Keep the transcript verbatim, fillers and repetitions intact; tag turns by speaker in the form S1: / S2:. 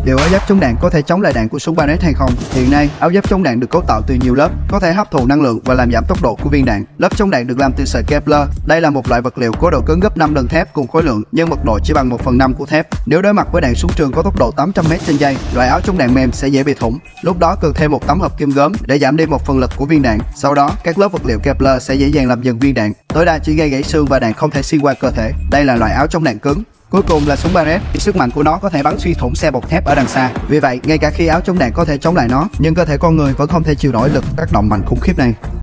S1: liệu áo giáp chống đạn có thể chống lại đạn của súng Barrett hay không? Hiện nay, áo giáp chống đạn được cấu tạo từ nhiều lớp, có thể hấp thụ năng lượng và làm giảm tốc độ của viên đạn. Lớp chống đạn được làm từ sợi Kevlar. Đây là một loại vật liệu có độ cứng gấp năm lần thép cùng khối lượng, nhưng mật độ chỉ bằng một phần năm của thép. Nếu đối mặt với đạn súng trường có tốc độ tám trăm mét trên giây, loại áo chống đạn mềm sẽ dễ bị thủng. Lúc đó cần thêm một tấm hợp kim gớm để giảm đi một phần lực của viên đạn. Sau đó, các lớp vật liệu Kevlar sẽ dễ dàng làm dừng viên đạn, tối đa chỉ gây gãy xương và đạn không thể xuyên qua cơ thể. Đây là loại áo chống đạn cứng. Cuối cùng là súng Barrett, sức mạnh của nó có thể bắn xuyên thủng xe bọc thép ở đằng xa. Vì vậy, ngay cả khi áo chống đạn có thể chống lại nó, nhưng cơ thể con người vẫn không thể chịu nổi lực tác động mạnh khủng khiếp này.